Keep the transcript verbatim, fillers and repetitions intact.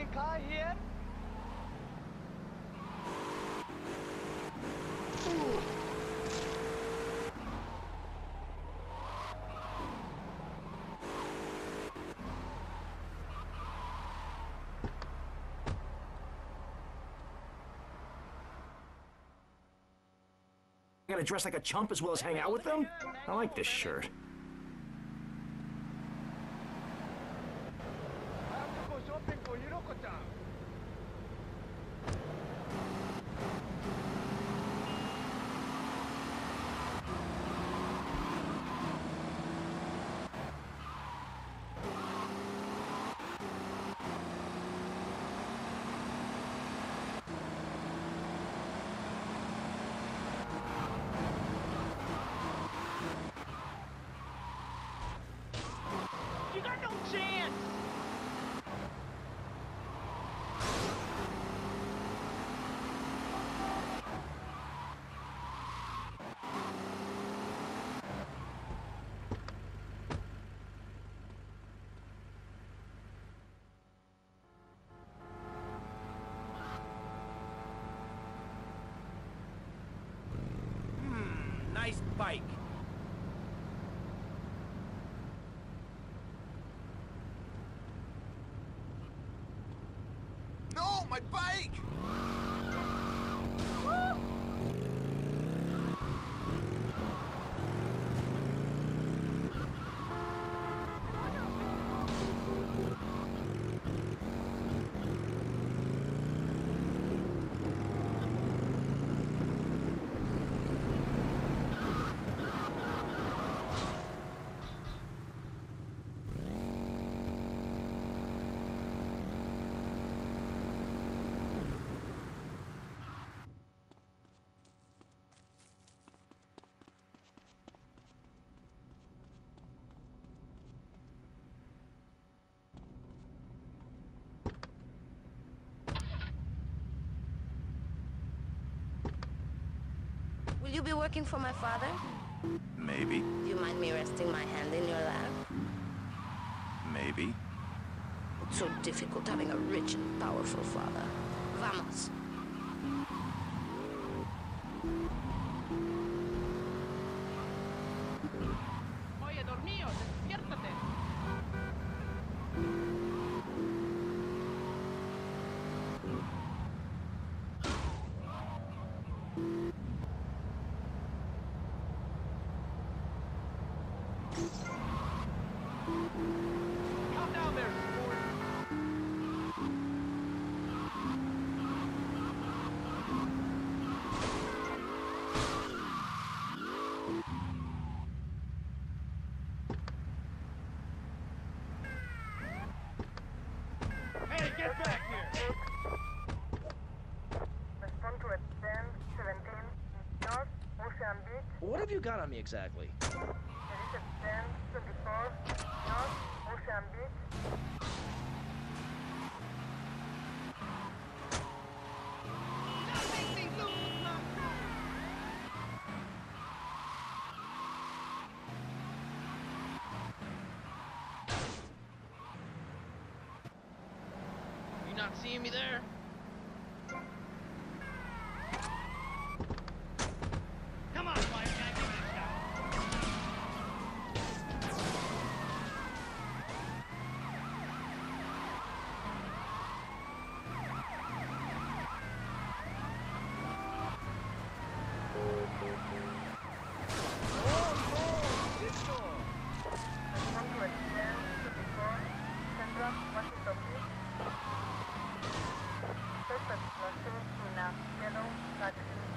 car here? I gotta dress like a chump as well as hang out with them? I like this shirt. You got no chance! Hmm, nice bike. No, my bike! Will you be working for my father? Maybe. Do you mind me resting my hand in your lap? Maybe. It's so difficult having a rich and powerful father. Vamos. Oye, dormido, despiértate. Calm down there, sport. Hey, get back here! Respond to a ten seventeen North Ocean Beach. What have you got on me exactly? There is a ten twenty-four North Ocean Beach. Don't make me lose my You not seeing me there? Come on, wise guy, give it a shot. Respond to a ten twenty-four Central Washington Beach. First explosion in a yellow taxi.